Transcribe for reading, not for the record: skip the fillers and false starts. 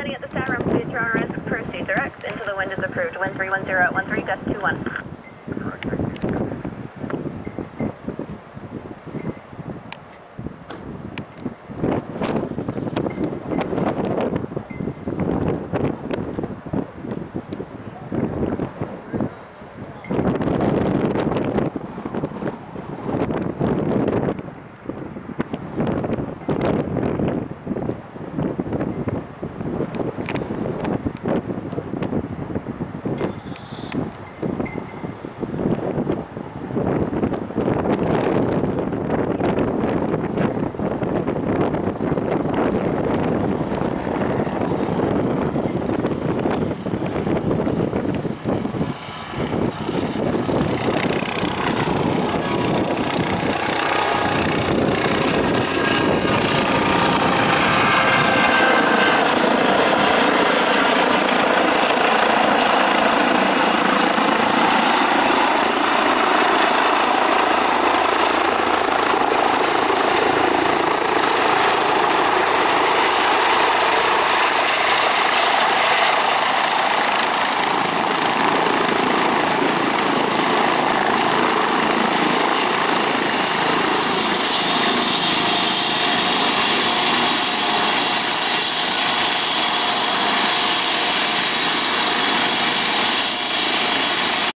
landing at the SAT ramp, please turn around, proceed direct into the wind is approved, wind 310 at 13, gust 21.